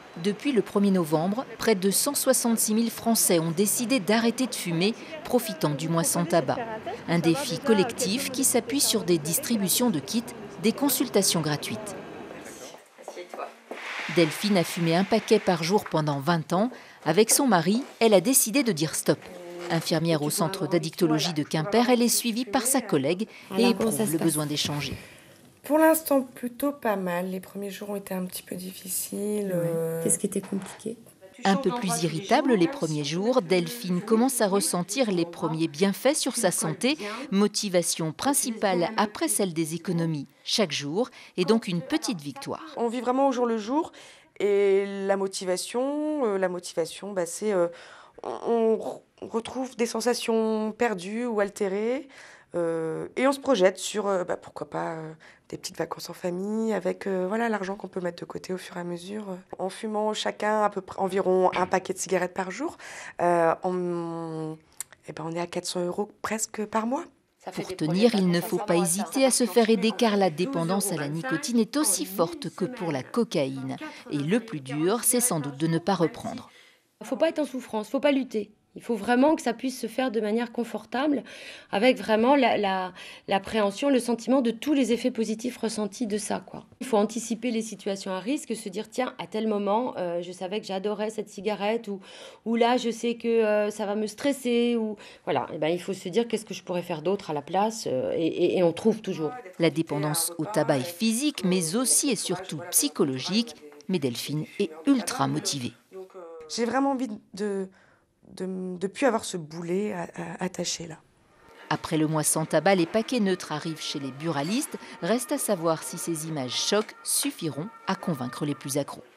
Depuis le 1er novembre, près de 166 000 Français ont décidé d'arrêter de fumer, profitant du mois sans tabac. Un défi collectif qui s'appuie sur des distributions de kits, des consultations gratuites. Delphine a fumé un paquet par jour pendant 20 ans. Avec son mari, elle a décidé de dire stop. Infirmière au centre d'addictologie de Quimper, elle est suivie par sa collègue et éprouve le besoin d'échanger. Pour l'instant, plutôt pas mal. Les premiers jours ont été un petit peu difficiles. Qu'est-ce qui était compliqué? Un peu plus irritable les premiers jours, Delphine commence à ressentir les premiers bienfaits sur sa santé. Motivation principale après celle des économies chaque jour et donc une petite victoire. On vit vraiment au jour le jour et la motivation, c'est on retrouve des sensations perdues ou altérées. Et on se projette sur, pourquoi pas, des petites vacances en famille avec l'argent qu'on peut mettre de côté au fur et à mesure. En fumant chacun à peu près environ un paquet de cigarettes par jour, on est à 400 € presque par mois. Pour tenir, il ne faut pas hésiter à se faire aider car la dépendance à la nicotine est aussi forte que pour la cocaïne. Et le plus dur, c'est sans doute de ne pas reprendre. Il ne faut pas être en souffrance, il ne faut pas lutter. Il faut vraiment que ça puisse se faire de manière confortable, avec vraiment l'appréhension, le sentiment de tous les effets positifs ressentis de ça, quoi. Il faut anticiper les situations à risque, se dire tiens, à tel moment, je savais que j'adorais cette cigarette, ou là, je sais que ça va me stresser, ou voilà. Et ben, il faut se dire qu'est-ce que je pourrais faire d'autre à la place, et on trouve toujours. La dépendance au tabac est physique, mais aussi et surtout psychologique. Mais Delphine est ultra motivée. J'ai vraiment envie de plus avoir ce boulet attaché là. Après le mois sans tabac, les paquets neutres arrivent chez les buralistes. Reste à savoir si ces images chocs suffiront à convaincre les plus accros.